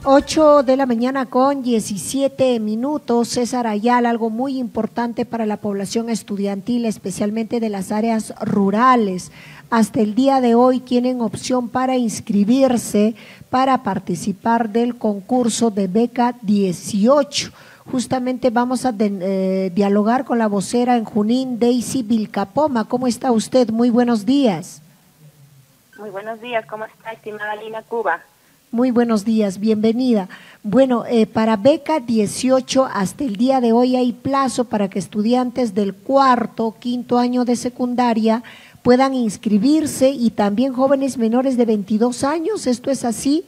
8 de la mañana con 17 minutos. César Ayala, algo muy importante para la población estudiantil, especialmente de las áreas rurales. Hasta el día de hoy tienen opción para inscribirse para participar del concurso de beca 18. Justamente vamos a dialogar con la vocera en Junín, Daisy Vilcapoma. ¿Cómo está usted? Muy buenos días. Muy buenos días, ¿cómo está, estimada Lina Cuba? Muy buenos días, bienvenida. Bueno, para beca 18 hasta el día de hoy hay plazo para que estudiantes del cuarto, quinto año de secundaria puedan inscribirse y también jóvenes menores de 22 años, ¿esto es así?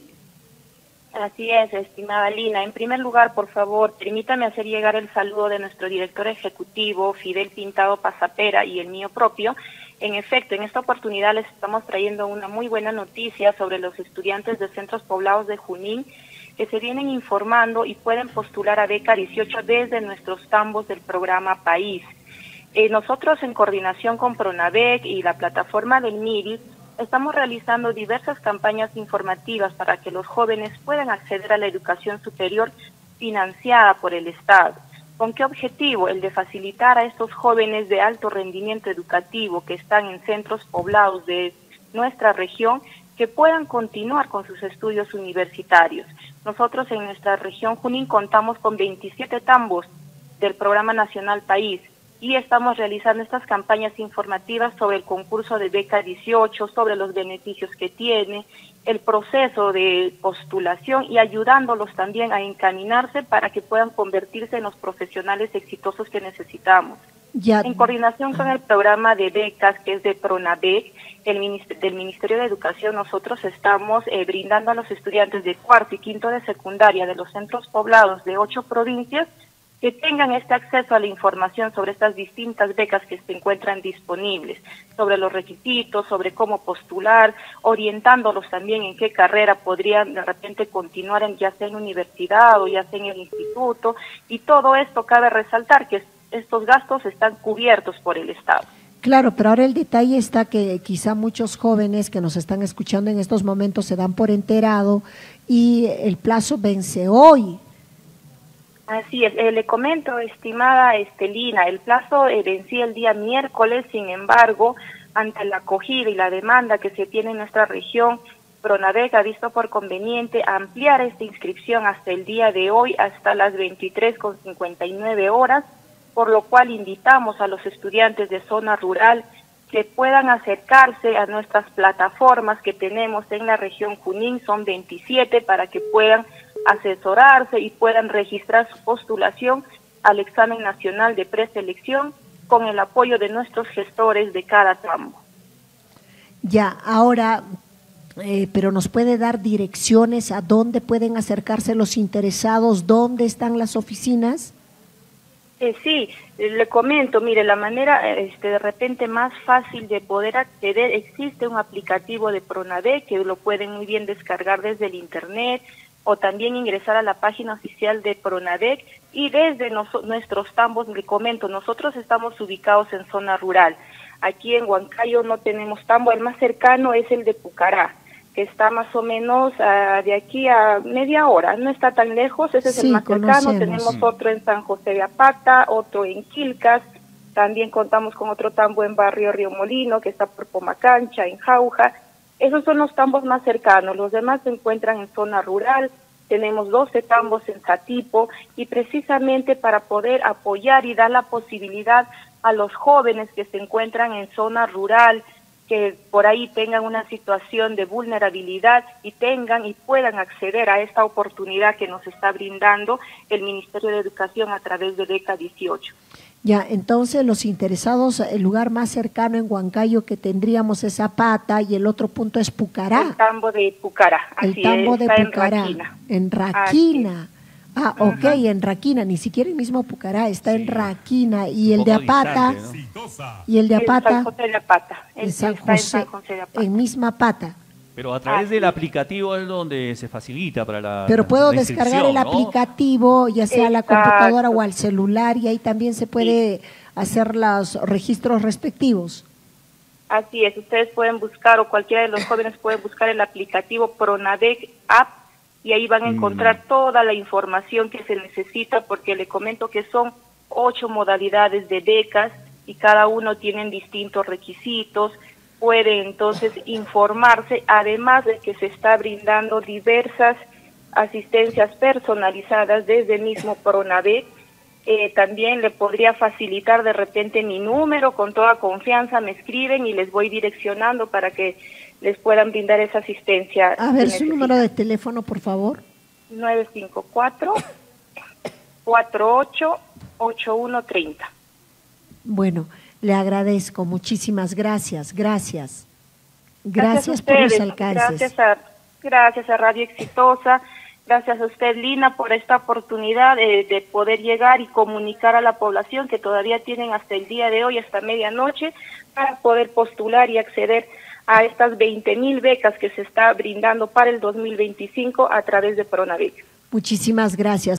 Así es, estimada Lina. En primer lugar, por favor, permítame hacer llegar el saludo de nuestro director ejecutivo, Fidel Pintado Pasapera, y el mío propio. En efecto, en esta oportunidad les estamos trayendo una muy buena noticia sobre los estudiantes de centros poblados de Junín que se vienen informando y pueden postular a beca 18 desde nuestros tambos del programa País. Nosotros, en coordinación con Pronavec y la plataforma del MIRI, estamos realizando diversas campañas informativas para que los jóvenes puedan acceder a la educación superior financiada por el Estado. ¿Con qué objetivo? El de facilitar a estos jóvenes de alto rendimiento educativo que están en centros poblados de nuestra región que puedan continuar con sus estudios universitarios. Nosotros en nuestra región Junín contamos con 27 tambos del Programa Nacional País y estamos realizando estas campañas informativas sobre el concurso de beca 18, sobre los beneficios que tiene, el proceso de postulación y ayudándolos también a encaminarse para que puedan convertirse en los profesionales exitosos que necesitamos. En coordinación con el programa de becas que es de Pronavec, del Ministerio de Educación, nosotros estamos brindando a los estudiantes de cuarto y quinto de secundaria de los centros poblados de 8 provincias que tengan este acceso a la información sobre estas distintas becas que se encuentran disponibles, sobre los requisitos, sobre cómo postular, orientándolos también en qué carrera podrían de repente continuar, ya sea en universidad o ya sea en el instituto, y todo esto cabe resaltar que estos gastos están cubiertos por el Estado. Claro, pero ahora el detalle está que quizá muchos jóvenes que nos están escuchando en estos momentos se dan por enterado y el plazo vence hoy. Así es, le comento, estimada Lina, el plazo vencía el día miércoles, sin embargo, ante la acogida y la demanda que se tiene en nuestra región, Pronavec ha visto por conveniente ampliar esta inscripción hasta el día de hoy, hasta las 23:59 horas, por lo cual invitamos a los estudiantes de zona rural que puedan acercarse a nuestras plataformas que tenemos en la región Junín, son 27, para que puedan asesorarse y puedan registrar su postulación al examen nacional de preselección con el apoyo de nuestros gestores de cada tambo. Ya, ahora, pero nos puede dar direcciones a dónde pueden acercarse los interesados, dónde están las oficinas. Sí, le comento, mire, la manera de repente más fácil de poder acceder, existe un aplicativo de Pronavec que lo pueden muy bien descargar desde el internet o también ingresar a la página oficial de Pronavec y desde nuestros tambos, le comento, nosotros estamos ubicados en zona rural. Aquí en Huancayo no tenemos tambo, el más cercano es el de Pucará, que está más o menos de aquí a media hora, no está tan lejos, ese es el más cercano. Tenemos otro en San José de Apata, otro en Quilcas, también contamos con otro tambo en barrio Río Molino, que está por Pomacancha, en Jauja. Esos son los tambos más cercanos, los demás se encuentran en zona rural, tenemos 12 tambos en Satipo, y precisamente para poder apoyar y dar la posibilidad a los jóvenes que se encuentran en zona rural, que por ahí tengan una situación de vulnerabilidad y puedan acceder a esta oportunidad que nos está brindando el Ministerio de Educación a través de beca 18. Ya, entonces los interesados, el lugar más cercano en Huancayo que tendríamos es Zapata y el otro punto es Pucará. El tambo de Pucará, así el tambo de Pucará, en Raquina. Ah, ok, en Raquina, ni siquiera el mismo Pucará, está en Raquina. Y el de Apata, distante, ¿no? Y el de Apata, San José de Apata, en San José de Apata. En misma Pata. Pero a través del aplicativo es donde se facilita para la Pero puedo descargar el aplicativo, ya sea a la computadora o al celular, y ahí también se puede hacer los registros respectivos. Así es, ustedes pueden buscar, o cualquiera de los jóvenes puede buscar el aplicativo Pronavec App, y ahí van a encontrar toda la información que se necesita, porque le comento que son 8 modalidades de becas y cada uno tiene distintos requisitos. Puede entonces informarse, además de que se está brindando diversas asistencias personalizadas desde el mismo Pronavec. También le podría facilitar de repente mi número, con toda confianza me escriben y les voy direccionando para que les puedan brindar esa asistencia. A ver, su número de teléfono, por favor. 954-488130. Bueno, le agradezco, muchísimas gracias, gracias. Gracias por los alcances. Gracias a Radio Exitosa. Gracias a usted, Lina, por esta oportunidad de poder llegar y comunicar a la población que todavía tienen hasta el día de hoy, hasta medianoche, para poder postular y acceder a estas 20.000 becas que se está brindando para el 2025 a través de Pronavec. Muchísimas gracias.